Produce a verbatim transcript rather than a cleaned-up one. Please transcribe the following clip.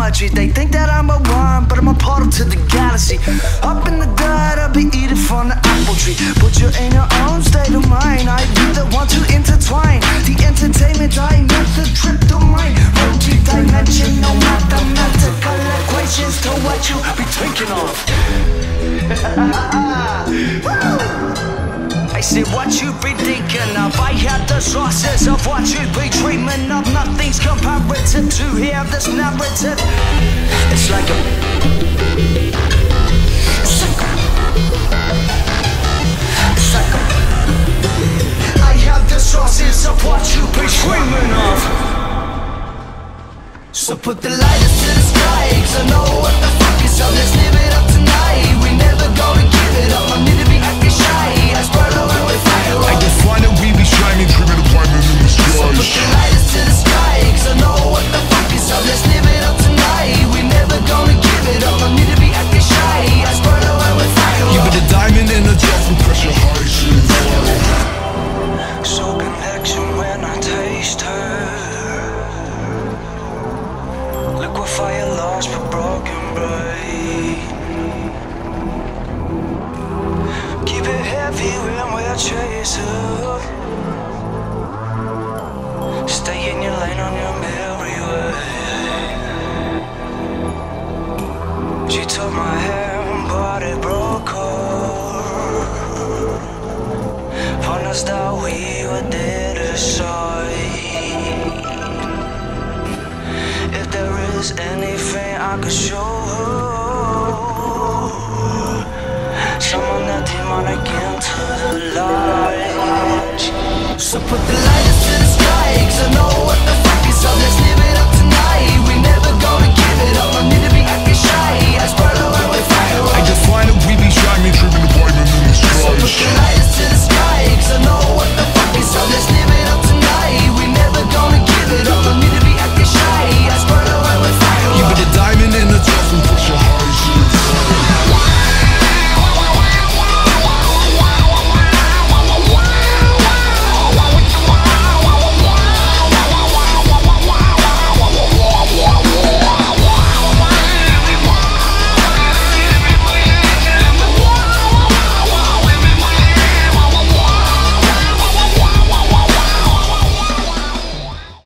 my tree. They think that I'm a worm, but I'm a portal to the galaxy. Up in the dirt, I'll be eating from the apple tree. But you're in your own state of mind. I be the one to intertwine the entertainment, I make the trip to mine. Multi-dimension, no mathematical equations to what you be thinking of. I said what you be thinking of. I have the sources of what you be dreaming of. Nothing's comparative to hear this narrative. It's like a It's like a It's like a I have the sources of what you be dreaming of. So put the lighters to the sky, 'cause I know what the fuck is up. Let's live it up tonight. We never gonna give it up. I need to be acting shy. I spread around with fire. I can find it, we be shining, tripping the diamond in the sky. So put the lighters to the sky, 'cause I know what the fuck is up. Let's live it up tonight. We never gonna give it up. I need to be acting shy. I spread around with fire. Give it a diamond in a jar from pressure high. So connection when I taste her. Liquefy lost but broken brain. Keep it heavy when we're chasing. Stay in your lane on your merry way. She took my hand but it broke her. Promised that we would dead aside. If there is anything I could show her, someone that demonic into the light. So put the